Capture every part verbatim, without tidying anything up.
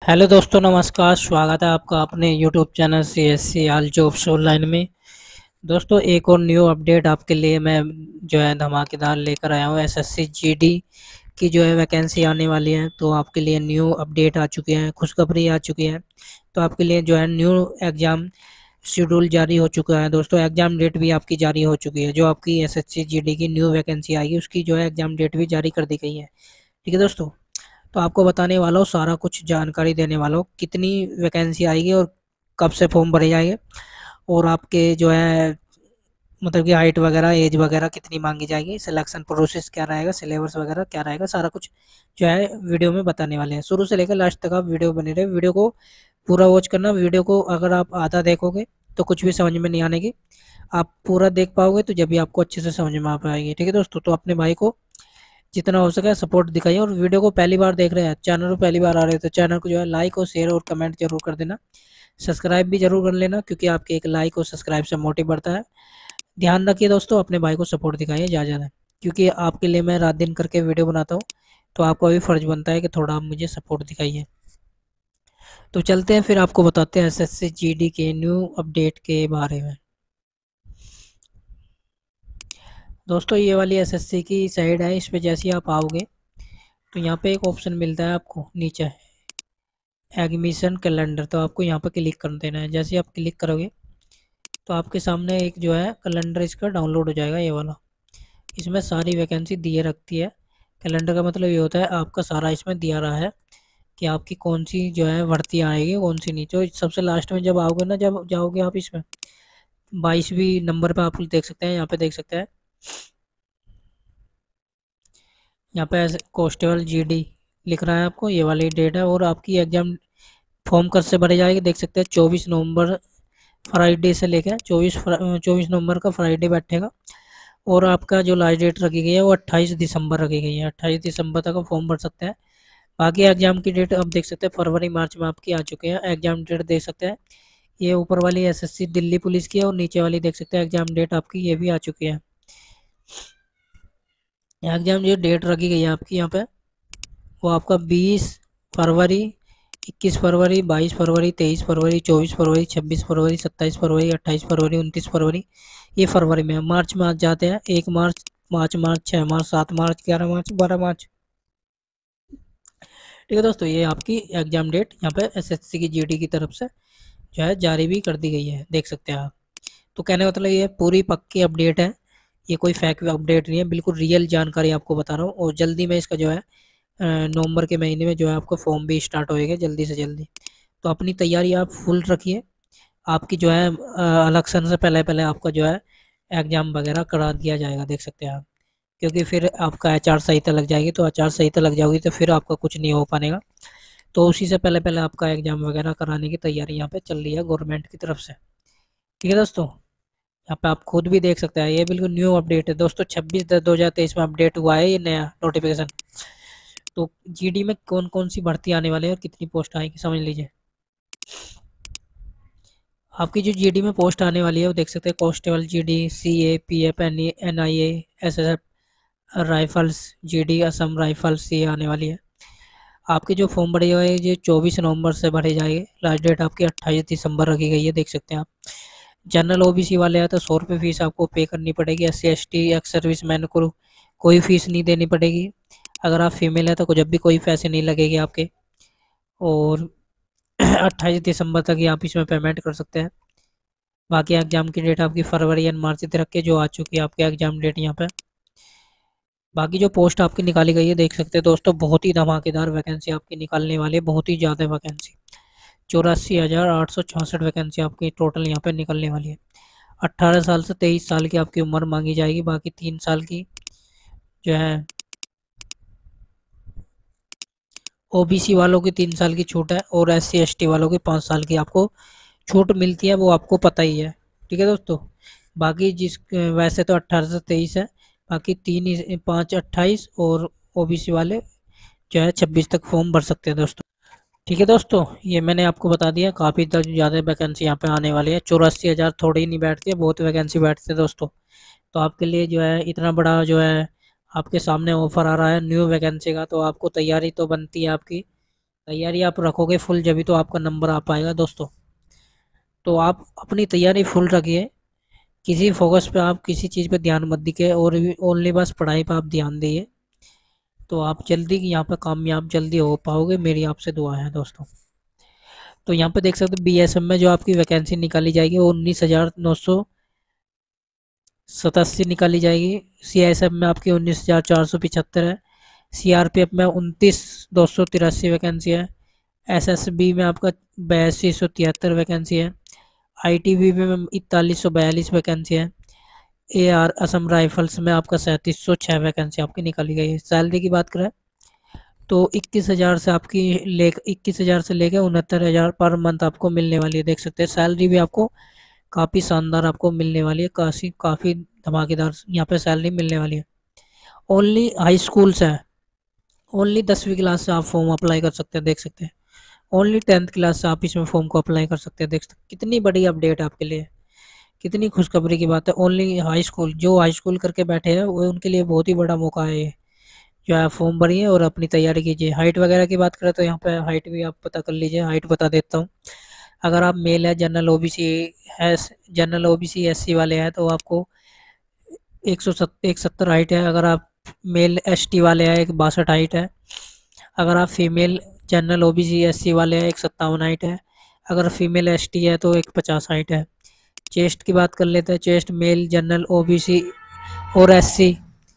Hello दोस्तों, नमस्कार। स्वागत है आपका अपने YouTube channel C S C all jobs online में। दोस्तों, एक और न्यू अपडेट आपके लिए मैं जो है धमाकेदार लेकर आया हूँ। एसएससी जीडी की जो है वैकेंसी आने वाली है, तो आपके लिए न्यू अपडेट आ चुके हैं, खुशखबरी आ चुकी है। तो आपके लिए जो है न्यू एग्ज़ाम शेड्यूल जारी हो चुका है। दोस्तों, एग्ज़ाम डेट भी आपकी जारी हो चुकी है। जो आपकी एसएससी जीडी की न्यू वैकेंसी आएगी उसकी जो है एग्ज़ाम डेट भी जारी कर दी गई है। ठीक है दोस्तों, तो आपको बताने वाला हूँ, सारा कुछ जानकारी देने वाला हूँ, कितनी वैकेंसी आएगी और कब से फॉर्म भरे जाएंगे, और आपके जो है मतलब कि हाइट वगैरह, एज वगैरह कितनी मांगी जाएगी, सिलेक्शन प्रोसेस क्या रहेगा, सिलेबस वगैरह क्या रहेगा, सारा कुछ जो है वीडियो में बताने वाले हैं। शुरू से लेकर लास्ट तक आप वीडियो बने रहे, वीडियो को पूरा वॉच करना। वीडियो को अगर आप आधा देखोगे तो कुछ भी समझ में नहीं आने की, आप पूरा देख पाओगे तो जब भी आपको अच्छे से समझ में आ पाएगी। ठीक है दोस्तों, तो अपने भाई को जितना हो सके सपोर्ट दिखाइए, और वीडियो को पहली बार देख रहे हैं, चैनल पर पहली बार आ रहे हैं, तो चैनल को जो है लाइक और शेयर और कमेंट जरूर कर देना। सब्सक्राइब भी जरूर कर लेना, क्योंकि आपके एक लाइक और सब्सक्राइब से मोटिव बढ़ता है। ध्यान रखिए दोस्तों, अपने भाई को सपोर्ट दिखाइए ज़्यादा ज़्यादा, क्योंकि आपके लिए मैं रात दिन करके वीडियो बनाता हूँ, तो आपका भी फ़र्ज़ बनता है कि थोड़ा आप मुझे सपोर्ट दिखाइए। तो चलते हैं, फिर आपको बताते हैं एसएससी जीडी के न्यू अपडेट के बारे में। दोस्तों, ये वाली एसएससी की साइड है, इस पे जैसे ही आप आओगे तो यहाँ पे एक ऑप्शन मिलता है आपको नीचे, एडमिशन कैलेंडर। तो आपको यहाँ पर क्लिक कर देना है। जैसे ही आप क्लिक करोगे तो आपके सामने एक जो है कैलेंडर इसका डाउनलोड हो जाएगा, ये वाला। इसमें सारी वैकेंसी दिए रखती है। कैलेंडर का मतलब ये होता है आपका सारा इसमें दिया रहा है कि आपकी कौन सी जो है भर्ती आएगी, कौन सी नहीं। तो सबसे लास्ट में जब आओगे ना, जब जाओगे आप इसमें बाईसवीं नंबर पे आप देख सकते हैं, यहाँ पे देख सकते हैं, यहाँ पे कांस्टेबल जीडी लिख रहा है आपको, ये वाली डेट है। और आपकी एग्जाम फॉर्म कब से भरे जाएगी देख सकते हैं, चौबीस नवंबर फ्राइडे से लेकर चौबीस चौबीस नवंबर का फ्राइडे बैठेगा। और आपका जो लास्ट डेट रखी गई है वो अट्ठाईस दिसंबर रखी गई है, अट्ठाईस दिसंबर तक आप फॉर्म भर सकते हैं। बाकी एग्जाम की डेट आप देख सकते हैं, फरवरी मार्च में आपकी आ चुके हैं। एग्जाम डेट देख सकते हैं, ये ऊपर वाली एसएससी दिल्ली पुलिस की है, और नीचे वाली देख सकते हैं एग्जाम डेट आपकी ये भी आ चुकी है। एग्जाम जो डेट रखी गई है आपकी यहाँ पे, वो आपका बीस फरवरी, इक्कीस फरवरी, बाईस फरवरी, तेईस फरवरी, चौबीस फरवरी, छब्बीस फरवरी, सत्ताईस फरवरी, अट्ठाईस फरवरी, उनतीस फरवरी, ये फरवरी में है। मार्च में आज जाते हैं, एक मार्च, पाँच मार्च, छः मार्च, सात मार्च, ग्यारह मार्च, बारह मार्च। ठीक है दोस्तों, ये आपकी एग्जाम डेट यहाँ पे एसएससी की जीडी की तरफ से जो है जारी भी कर दी गई है, देख सकते हैं आप। तो कहने का मतलब ये पूरी पक्की अपडेट है, ये कोई फैक अपडेट नहीं है, बिल्कुल रियल जानकारी आपको बता रहा हूँ। और जल्दी में इसका जो है नवंबर के महीने में जो है आपको फॉर्म भी स्टार्ट होएगा जल्दी से जल्दी। तो अपनी तैयारी आप फुल रखिए। आपकी जो है इलेक्शन से पहले पहले आपका जो है एग्ज़ाम वगैरह करा दिया जाएगा, देख सकते हैं आप। क्योंकि फिर आपका आचार संहिता लग जाएगी, तो आचार संहिता लग जाएगी तो फिर आपका कुछ नहीं हो पाएगा। तो उसी से पहले पहले आपका एग्ज़ाम वगैरह कराने की तैयारी यहाँ पे चल रही है गवर्नमेंट की तरफ से। ठीक है दोस्तों, यहाँ पे आप खुद भी देख सकते हैं, ये बिल्कुल न्यू अपडेट है दोस्तों, छब्बीस दस दो हज़ार तेईस में अपडेट हुआ है ये नया नोटिफिकेशन। तो जीडी में कौन कौन सी भर्ती आने वाली है और कितनी पोस्ट आएगी समझ लीजिए। आपकी जो जीडी में पोस्ट आने वाली है वो देख सकते हैं, constable GD, CA, PF, NIA, SSF rifles, GD Assam Rifles, ये आने वाली है। आपके जो फॉर्म भरे हुए हैं ये चौबीस नवंबर से भरे जाएंगे, लास्ट डेट आपकी अट्ठाईस दिसंबर रखी गई है, देख सकते हैं आप। जनरल ओबीसी वाले हैं तो सौ रुपये फीस आपको पे करनी पड़ेगी। S C S T ex service man को कोई फीस नहीं देनी पड़ेगी। अगर आप फीमेल हैं तो जब भी कोई पैसे नहीं लगेगी आपके। और अट्ठाईस दिसंबर तक ही आप इसमें पेमेंट कर सकते हैं। बाकी एग्जाम की डेट आपकी फरवरी एंड मार्च तक रख के जो आ चुकी है आपकी एग्जाम डेट यहाँ पे। बाकी जो पोस्ट आपकी निकाली गई है देख सकते हैं दोस्तों, बहुत ही धमाकेदार वैकेंसी आपकी निकालने वाली है, बहुत ही ज़्यादा वैकेंसी। चौरासी हज़ार आठ सौ छियासठ वैकेंसी आपकी टोटल यहाँ पे निकलने वाली है। अट्ठारह साल से तेईस साल की आपकी उम्र मांगी जाएगी। बाकी तीन साल की जो है ओबीसी वालों की तीन साल की छूट है, और एस सी एस टी वालों की पाँच साल की आपको छूट मिलती है, वो आपको पता ही है। ठीक है दोस्तों, बाकी जिस वैसे तो अट्ठारह से तेईस है, बाकी तीन पाँच अट्ठाईस, और ओबीसी वाले जो है छब्बीस तक फॉर्म भर सकते हैं दोस्तों। ठीक है दोस्तों, ये मैंने आपको बता दिया, काफ़ी ज़्यादा वैकेंसी यहाँ पे आने वाली है। चौरासी हज़ार थोड़ी नहीं बैठती है, बहुत वैकेंसी बैठती है दोस्तों। तो आपके लिए जो है इतना बड़ा जो है आपके सामने ऑफर आ रहा है न्यू वैकेंसी का, तो आपको तैयारी तो बनती है आपकी, तैयारी आप रखोगे फुल, जभी तो आपका नंबर आ पाएगा दोस्तों। तो आप अपनी तैयारी फुल रखिए, किसी फोकस पे आप किसी चीज़ पे ध्यान मत दीजिए, और ओनली बस पढ़ाई पे आप ध्यान दीजिए। तो आप जल्दी यहाँ पे कामयाब जल्दी हो पाओगे, मेरी आपसे दुआ है दोस्तों। तो यहाँ पे देख सकते हो बी एस एफ में जो आपकी वैकेंसी निकाली जाएगी वो उन्नीस हज़ार नौ सौ सतासी निकाली जाएगी। सी एस एफ में आपकी उन्नीस हज़ार चार सौ पिछहत्तर है। सी आर पी एफ में उनतीस दो सौ तिरासी वैकेंसी है। एस एस बी में आपका बयासी सौ तिहत्तर वैकेंसी है। आई टी बी में इकतालीस सौ बयालीस वैकेंसी है। ए आर असम राइफल्स में आपका सैंतीस सौ छः वैकेंसी आपकी निकाली गई है। सैलरी की बात करें तो इक्कीस हज़ार से आपकी ले इक्कीस हज़ार से लेकर उनहत्तर हज़ार पर मंथ आपको मिलने वाली है। देख सकते हैं सैलरी भी आपको काफ़ी शानदार आपको मिलने वाली है, काफ़ी काफ़ी धमाकेदार यहाँ पे सैलरी मिलने वाली है। ओनली हाई स्कूल से है, ओनली दसवीं क्लास से आप फॉर्म अप्लाई कर सकते हैं। देख सकते हैं ओनली टेंथ क्लास से आप इसमें फॉर्म को अप्लाई कर सकते हैं। देख सकते हैं कितनी बड़ी अपडेट आपके लिए, कितनी खुशखबरी की बात है। ओनली हाई स्कूल, जो हाई स्कूल करके बैठे हैं वो उनके लिए बहुत ही बड़ा मौका है ये। जो है फॉर्म भरिए और अपनी तैयारी कीजिए। हाइट वगैरह की बात करें तो यहाँ पे हाइट भी आप पता कर लीजिए, हाइट बता देता हूँ। अगर आप मेल है, जनरल ओबीसी है, जनरल ओबीसी एससी वाले हैं तो आपको एक सौ एक सत्तर हाइट है। अगर आप मेल एसटी वाले हैं एक बासठ हाइट है। अगर आप फीमेल जनरल ओबीसी एससी वाले हैं एक सत्तावन हाइट है। अगर फीमेल एसटी है तो एक पचास हाइट है। चेस्ट की बात कर लेते हैं, चेस्ट मेल जनरल ओबीसी और एससी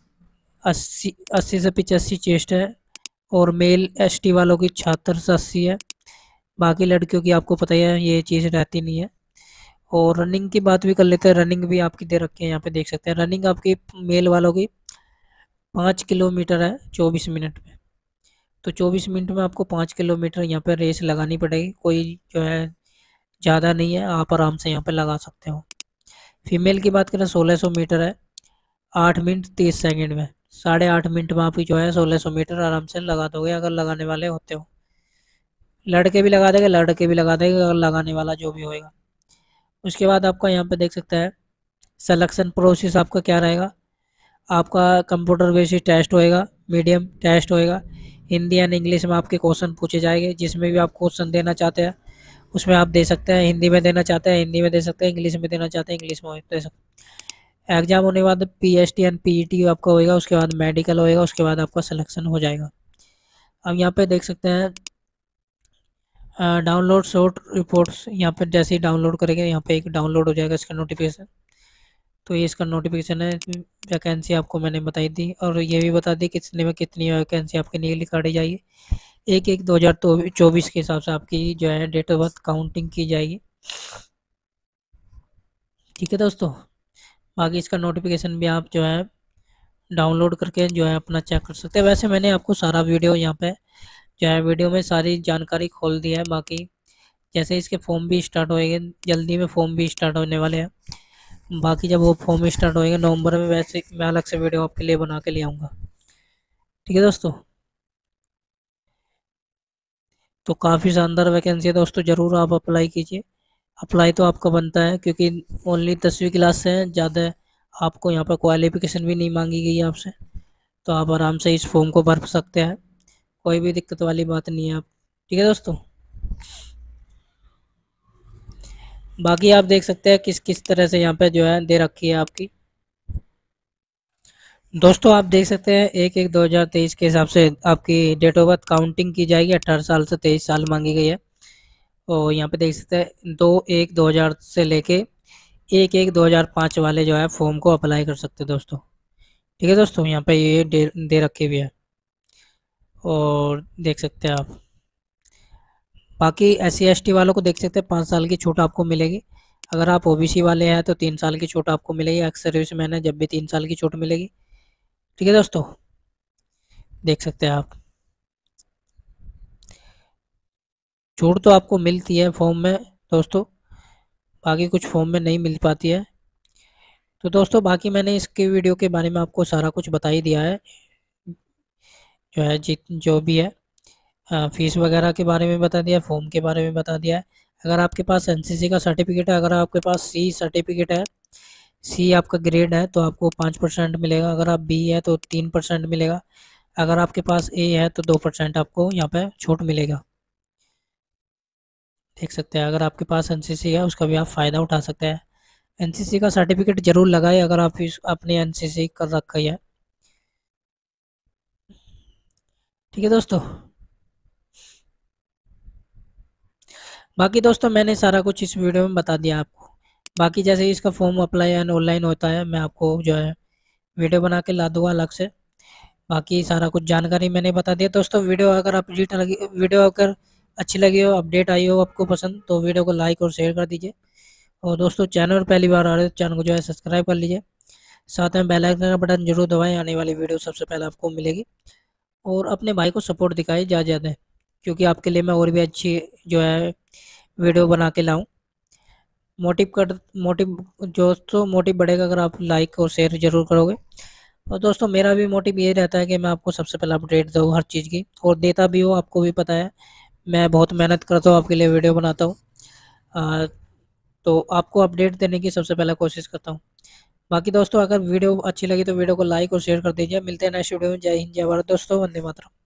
अस्सी अस्सी से पिचासी चेस्ट है, और मेल एसटी वालों की छिहत्तर से अस्सी है। बाकी लड़कियों की आपको पता ही है ये चीज़ रहती नहीं है। और रनिंग की बात भी कर लेते हैं, रनिंग भी आपकी दे रखी है, यहाँ पे देख सकते हैं रनिंग आपकी मेल वालों की पाँच किलोमीटर है चौबीस मिनट में। तो चौबीस मिनट में आपको पाँच किलोमीटर यहाँ पे रेस लगानी पड़ेगी, कोई जो है ज़्यादा नहीं है, आप आराम से यहाँ पे लगा सकते हो। फीमेल की बात करें सोलह सौ मीटर है आठ मिनट तीस सेकंड में। साढ़े आठ मिनट में आप जो है सोलह सौ मीटर आराम से लगा दोगे अगर लगाने वाले होते हो। लड़के भी लगा देंगे, लड़के भी लगा देंगे अगर लगाने वाला जो भी होएगा। उसके बाद आपका यहाँ पे देख सकते हैं सिलेक्शन प्रोसेस आपका क्या रहेगा। आपका कंप्यूटर बेस्ड टेस्ट होएगा, मीडियम टेस्ट होएगा। हिंदी एंड इंग्लिश में आपके क्वेश्चन पूछे जाएंगे, जिसमें भी आप क्वेश्चन देना चाहते हैं उसमें आप दे सकते हैं। हिंदी में देना चाहते हैं हिंदी में दे सकते हैं, इंग्लिश में देना चाहते हैं इंग्लिश में दे सकते हैं। एग्जाम होने के बाद P S T and P E T आपका होएगा, उसके बाद मेडिकल होएगा, उसके बाद आपका सिलेक्शन हो जाएगा। अब यहाँ पे देख सकते हैं डाउनलोड शॉर्ट रिपोर्ट्स, यहाँ पे जैसे ही डाउनलोड करेंगे यहाँ पे एक डाउनलोड हो जाएगा इसका नोटिफिकेशन। तो ये इसका नोटिफिकेशन है। वैकेंसी आपको मैंने बताई दी, और ये भी बता दी कितने में कितनी वैकेंसी आपकी निकली काटी जाएगी। एक एक दो हज़ार चौबीस के हिसाब से आपकी जो है डेट ऑफ बर्थ काउंटिंग की जाएगी। ठीक है दोस्तों, बाकी इसका नोटिफिकेशन भी आप जो है डाउनलोड करके जो है अपना चेक कर सकते हैं। वैसे मैंने आपको सारा वीडियो यहाँ पे जो है वीडियो में सारी जानकारी खोल दी है। बाकी जैसे इसके फॉर्म भी स्टार्ट होएंगे, जल्दी में फॉर्म भी स्टार्ट होने वाले हैं। बाकी जब वो फॉर्म स्टार्ट होएंगे नवंबर में, वैसे मैं अलग से वीडियो आपके लिए बना के ले आऊँगा। ठीक है दोस्तों, तो काफ़ी शानदार वैकेंसी है दोस्तों, ज़रूर आप अप्लाई कीजिए। अप्लाई तो आपका बनता है क्योंकि ओनली दसवीं क्लास से है, ज़्यादा आपको यहाँ पर क्वालिफिकेशन भी नहीं मांगी गई है आपसे। तो आप आराम से इस फॉर्म को भर सकते हैं, कोई भी दिक्कत वाली बात नहीं है आप। ठीक है दोस्तों, बाकी आप देख सकते हैं किस किस तरह से यहाँ पे जो है दे रखी है आपकी। दोस्तों आप देख सकते हैं एक एक दो हज़ार तेईस के हिसाब से आपकी डेट ऑफ बर्थ काउंटिंग की जाएगी। अठारह साल से तेईस साल मांगी गई है। और यहाँ पे देख सकते हैं दो एक दो हज़ार से लेके एक एक दो हज़ार पाँच वाले जो है फॉर्म को अप्लाई कर सकते हैं दोस्तों। ठीक है दोस्तों, यहाँ पे ये दे, दे रखी भी है और देख सकते हैं आप। बाकी एस सी एस टी वालों को देख सकते हैं पाँच साल की छूट आपको मिलेगी। अगर आप ओ बी सी वाले हैं तो तीन साल की छूट आपको मिलेगी। एक्स सर्विस मैन है जब भी तीन साल की छूट मिलेगी। ठीक है दोस्तों, देख सकते हैं आप, छूट तो आपको मिलती है फॉर्म में दोस्तों, बाकी कुछ फॉर्म में नहीं मिल पाती है। तो दोस्तों बाकी मैंने इसके वीडियो के बारे में आपको सारा कुछ बता ही दिया है, जो है जित जो भी है फीस वगैरह के बारे में बता दिया, फॉर्म के बारे में बता दिया है। अगर आपके पास एन सी सी का सर्टिफिकेट है, अगर आपके पास सी सर्टिफिकेट है, सी आपका ग्रेड है तो आपको पाँच परसेंट मिलेगा। अगर आप बी है तो तीन परसेंट मिलेगा। अगर आपके पास ए है तो दो परसेंट आपको यहाँ पे छूट मिलेगा। देख सकते हैं। अगर आपके पास एनसीसी है उसका भी आप फ़ायदा उठा सकते हैं। एनसीसी का सर्टिफिकेट जरूर लगाए अगर आप इस अपनी एनसीसी कर रखी है। ठीक है दोस्तों। बाकी दोस्तों मैंने सारा कुछ इस वीडियो में बता दिया आपको। बाकी जैसे ही इसका फॉर्म अप्लाई एंड ऑनलाइन होता है मैं आपको जो है वीडियो बना के ला दूंगा अलग से। बाकी सारा कुछ जानकारी मैंने बता दिया दोस्तों। वीडियो अगर आप जी लगी वीडियो अगर अच्छी लगी हो, अपडेट आई हो आपको पसंद, तो वीडियो को लाइक और शेयर कर दीजिए। और दोस्तों चैनल पर पहली बार आ रहे हो तो चैनल को जो है सब्सक्राइब कर लीजिए। साथ में बेल आइकन का बटन जरूर दबाएं, आने वाली वीडियो सबसे पहले आपको मिलेगी। और अपने भाई को सपोर्ट दिखाएं ज़्यादा ज़्यादा, क्योंकि आपके लिए मैं और भी अच्छी जो है वीडियो बना के लाऊं। मोटिव कर मोटिव दोस्तों मोटिव बढ़ेगा अगर आप लाइक और शेयर जरूर करोगे। और दोस्तों मेरा भी मोटिव ये रहता है कि मैं आपको सबसे पहले अपडेट दूँ हर चीज़ की, और देता भी हूँ, आपको भी पता है। मैं बहुत मेहनत करता हूँ आपके लिए वीडियो बनाता हूँ। आ, तो आपको अपडेट देने की सबसे पहले कोशिश करता हूँ। बाकी दोस्तों अगर वीडियो अच्छी लगी तो वीडियो को लाइक और शेयर कर दीजिए। मिलते हैं नेक्स्ट वीडियो में। जय हिंद, जय भारत दोस्तों, वंदे मातरम।